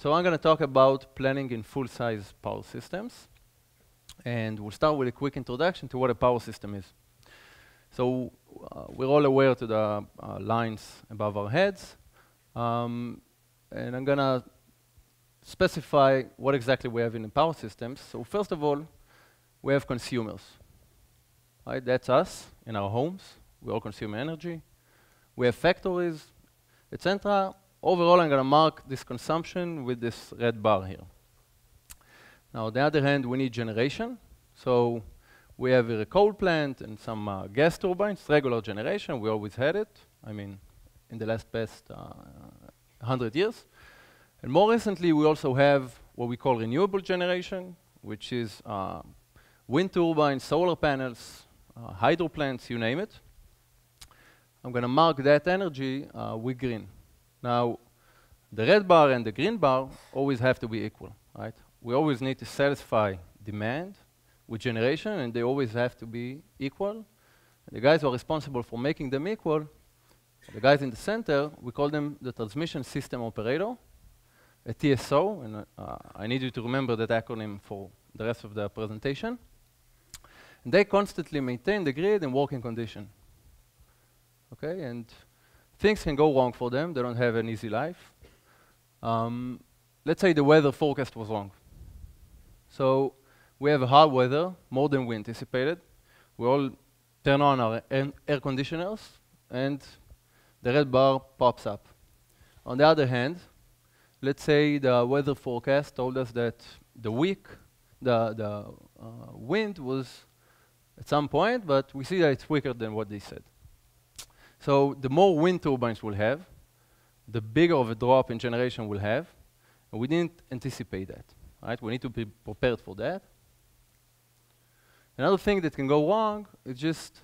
So I'm going to talk about planning in full-size power systems. And we'll start with a quick introduction to what a power system is. So we're all aware to the lines above our heads. And I'm going to specify what exactly we have in the power systems. So first of all, we have consumers. Right? That's us in our homes. We all consume energy. We have factories, etc. Overall, I'm going to mark this consumption with this red bar here. Now, on the other hand, we need generation. So we have a coal plant and some gas turbines, regular generation. We always had it. I mean, in the past 100 years. And more recently, we also have what we call renewable generation, which is wind turbines, solar panels, hydro plants, you name it. I'm going to mark that energy with green. Now, the red bar and the green bar always have to be equal, right? We always need to satisfy demand with generation, and they always have to be equal. The guys who are responsible for making them equal, the guys in the center, we call them the transmission system operator, a TSO, and I need you to remember that acronym for the rest of the presentation. And they constantly maintain the grid in working condition. Okay, and things can go wrong for them. They don't have an easy life. Let's say the weather forecast was wrong. So we have hard weather, more than we anticipated. We all turn on our air conditioners, and the red bar pops up. On the other hand, let's say the weather forecast told us that the wind was at some point, but we see that it's weaker than what they said. So the more wind turbines we'll have, the bigger of a drop in generation we'll have, and we didn't anticipate that. Right? We need to be prepared for that. Another thing that can go wrong is just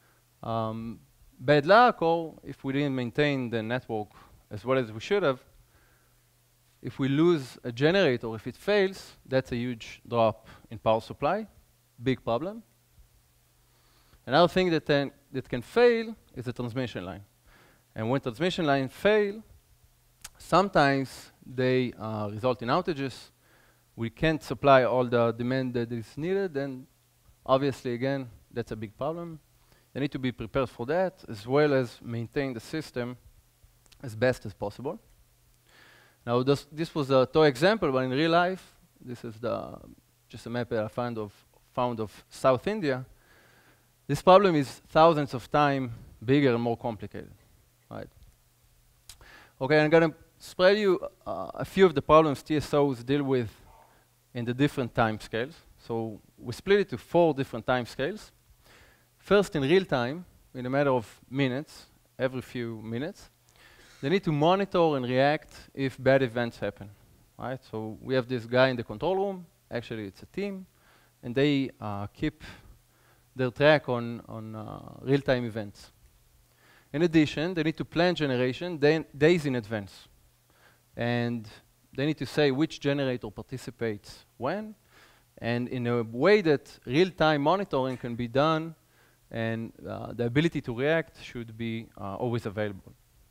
bad luck, or if we didn't maintain the network as well as we should have. If we lose a generator, if it fails, that's a huge drop in power supply, big problem. Another thing that can fail is the transmission line. And when transmission lines fail, sometimes they result in outages. We can't supply all the demand that is needed, and obviously, again, that's a big problem. They need to be prepared for that, as well as maintain the system as best as possible. Now, this was a toy example, but in real life, this is just a map that I found of South India. This problem is thousands of times bigger and more complicated, right? Okay, I'm going to spread you a few of the problems TSOs deal with in the different time scales. So we split it to 4 different time scales. First, in real time, in a matter of minutes, every few minutes, they need to monitor and react if bad events happen, right? So we have this guy in the control room. Actually, it's a team, and they keep their track on real-time events. In addition, they need to plan generation days in advance. And they need to say which generator participates when, and in a way that real-time monitoring can be done, and the ability to react should be always available.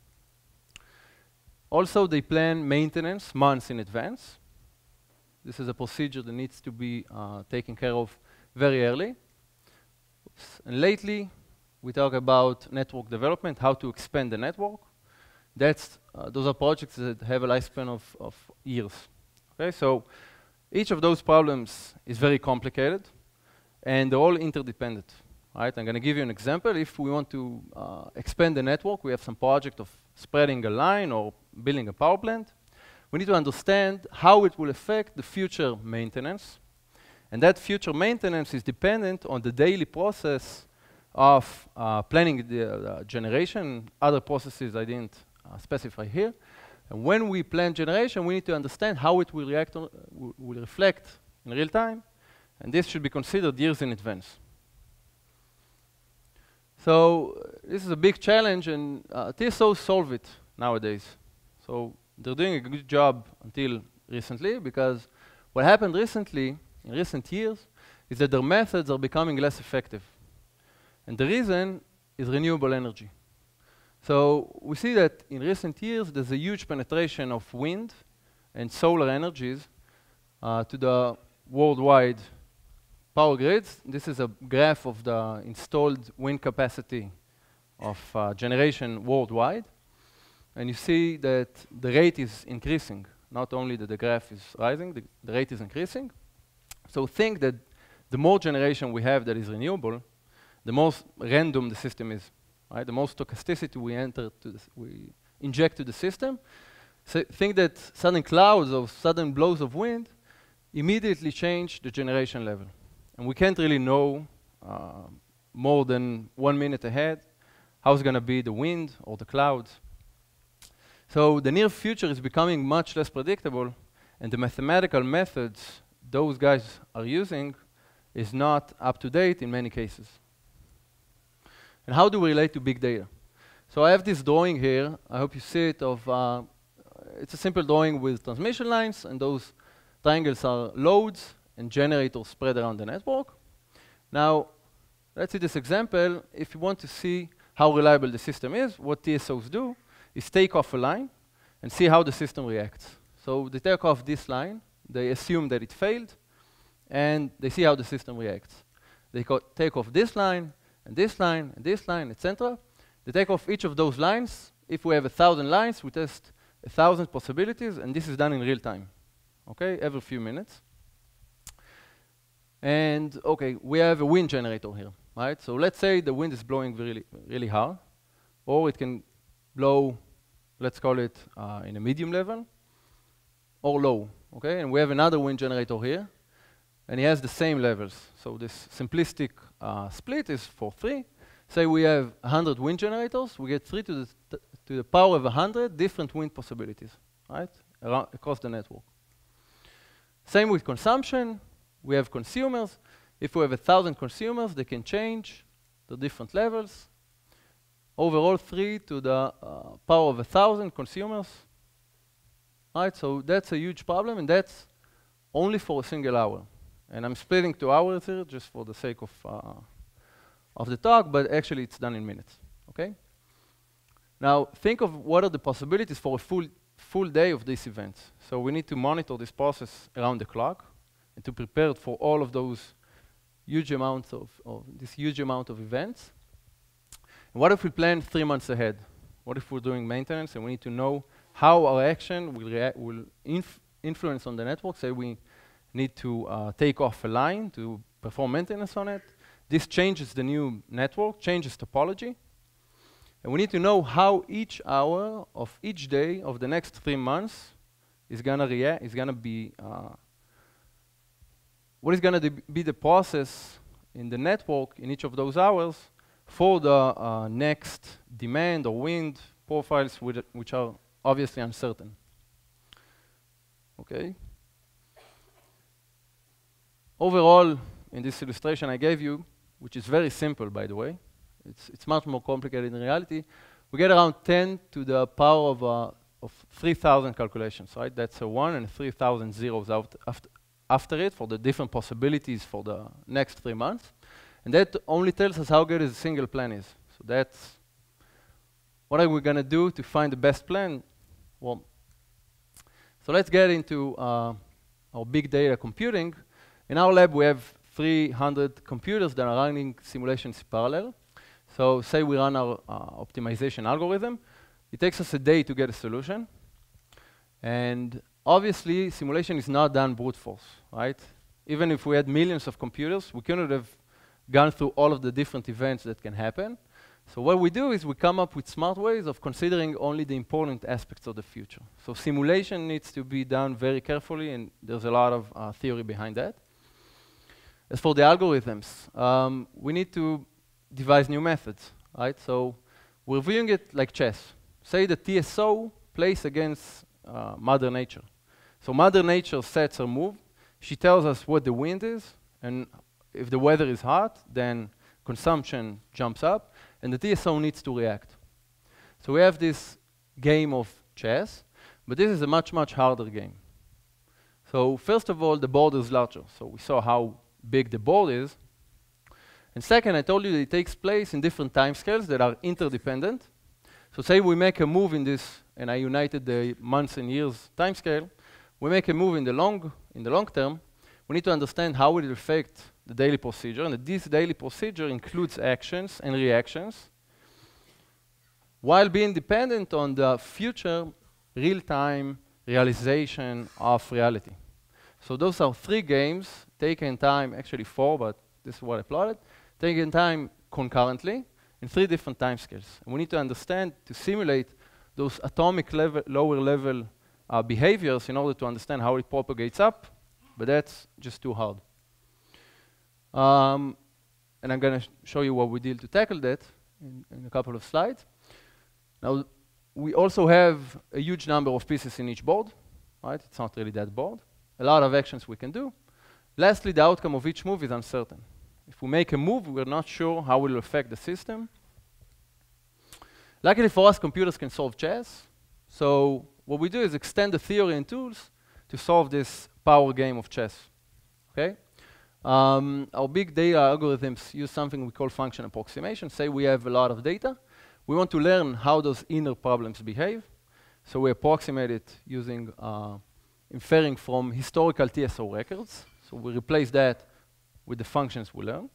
Also, they plan maintenance months in advance. This is a procedure that needs to be taken care of very early. And lately, we talk about network development, how to expand the network. Those are projects that have a lifespan of years. Okay, so each of those problems is very complicated, and they're all interdependent. Right? I'm going to give you an example. If we want to expand the network, we have some project of spreading a line or building a power plant. We need to understand how it will affect the future maintenance. And that future maintenance is dependent on the daily process of planning the generation. Other processes I didn't specify here. And when we plan generation, we need to understand how it will react, will reflect in real time. And this should be considered years in advance. So this is a big challenge, and TSOs solve it nowadays. So they're doing a good job until recently, because what happened recently, in recent years, is that their methods are becoming less effective. And the reason is renewable energy. So we see that in recent years, there's a huge penetration of wind and solar energies to the worldwide power grids. This is a graph of the installed wind capacity of generation worldwide. And you see that the rate is increasing. Not only that the graph is rising, the rate is increasing. So think that the more generation we have that is renewable, the most random the system is, right? The more stochasticity we inject to the system. So think that sudden clouds or sudden blows of wind immediately change the generation level. And we can't really know more than 1 minute ahead how it's going to be the wind or the clouds. So the near future is becoming much less predictable, and the mathematical methods those guys are using is not up to date in many cases. And how do we relate to big data? So I have this drawing here. I hope you see it. It's a simple drawing with transmission lines, and those triangles are loads and generators spread around the network. Now, let's see this example. If you want to see how reliable the system is, what TSOs do is take off a line and see how the system reacts. So they take off this line, they assume that it failed, and they see how the system reacts. They take off this line, and this line, and this line, etc. They take off each of those lines. If we have 1,000 lines, we test 1,000 possibilities, and this is done in real time, okay, every few minutes. And okay, we have a wind generator here, right? So let's say the wind is blowing really, really hard, or it can blow, let's call it in a medium level, or low, okay? And we have another wind generator here, and it has the same levels. So this simplistic split is for 3. Say we have 100 wind generators, we get 3 to the power of 100 different wind possibilities, right? Across the network. Same with consumption. We have consumers. If we have 1,000 consumers, they can change the different levels. Overall, 3 to the power of 1,000 consumers. Right, so that's a huge problem, and that's only for a single hour. And I'm splitting 2 hours here just for the sake of the talk, but actually it's done in minutes, okay? Now, think of what are the possibilities for a full day of these events. So we need to monitor this process around the clock and to prepare it for all of those huge amounts of events. And what if we plan 3 months ahead? What if we're doing maintenance and we need to know how our action will influence on the network? Say we need to take off a line to perform maintenance on it. This changes the new network, changes topology. And we need to know how each hour of each day of the next 3 months is gonna be, what is gonna be the process in the network in each of those hours for the next demand or wind profiles which are obviously uncertain. Okay. Overall, in this illustration I gave you, which is very simple, by the way, it's much more complicated in reality, we get around 10 to the power of 3,000 calculations, right? That's a 1 and 3,000 zeros after it for the different possibilities for the next 3 months. And that only tells us how good a single plan is. So that's what are we going to do to find the best plan? Well, so let's get into our big data computing. In our lab, we have 300 computers that are running simulations parallel. So say we run our optimization algorithm. It takes us a day to get a solution. And obviously, simulation is not done brute force, right? Even if we had millions of computers, we couldn't have gone through all of the different events that can happen. So what we do is we come up with smart ways of considering only the important aspects of the future. So simulation needs to be done very carefully, and there's a lot of theory behind that. As for the algorithms, we need to devise new methods, right? So we're viewing it like chess. Say the TSO plays against Mother Nature. So Mother Nature sets her move. She tells us what the wind is, and if the weather is hot, then consumption jumps up, and the TSO needs to react. So we have this game of chess, but this is a much, much harder game. So first of all, the board is larger. So we saw how big the board is. And second, I told you that it takes place in different timescales that are interdependent. So say we make a move in this, and I united the months and years timescale. we make a move in the long term, we need to understand how it will affect the daily procedure, and that this daily procedure includes actions and reactions, while being dependent on the future real-time realization of reality. So those are 3 games taken time, actually 4, but this is what I plotted, taken time concurrently in 3 different time scales. And we need to understand, to simulate those atomic level, lower level behaviors in order to understand how it propagates up, but that's just too hard. And I'm going to show you what we did to tackle that in a couple of slides. Now, we also have a huge number of pieces in each board, right? It's not really that board. A lot of actions we can do. Lastly, the outcome of each move is uncertain. If we make a move, we're not sure how it will affect the system. Luckily for us, computers can solve chess. So what we do is extend the theory and tools to solve this power game of chess. Okay? Our big data algorithms use something we call function approximation. Say we have a lot of data. We want to learn how those inner problems behave. So we approximate it using inferring from historical TSO records. So we replace that with the functions we learn.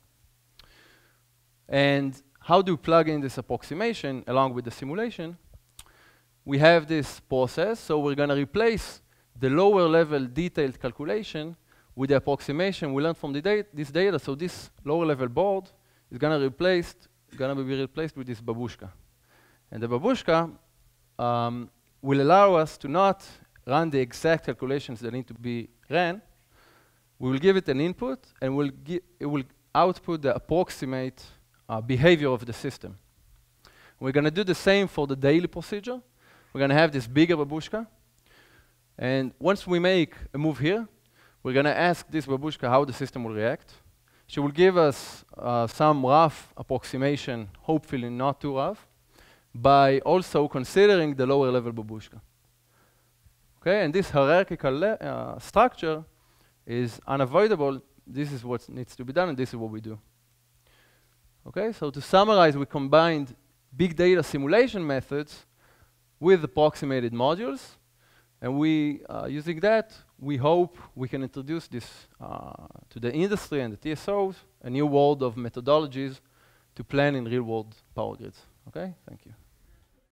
And how do we plug in this approximation along with the simulation? We have this process, so we're going to replace the lower level detailed calculation with the approximation we learned from this data. So this lower level board is going to be replaced with this babushka. And the babushka will allow us to not run the exact calculations that need to be ran. We will give it an input, and it will output the approximate behavior of the system. We're going to do the same for the daily procedure. We're going to have this bigger babushka. And once we make a move here, we're going to ask this babushka how the system will react. She will give us some rough approximation, hopefully not too rough, by also considering the lower level babushka. Okay, and this hierarchical structure is unavoidable. This is what needs to be done, and this is what we do. Okay, so to summarize, we combined big data simulation methods with approximated modules, and using that, we hope we can introduce this to the industry and the TSOs, a new world of methodologies to plan in real-world power grids. Okay, thank you.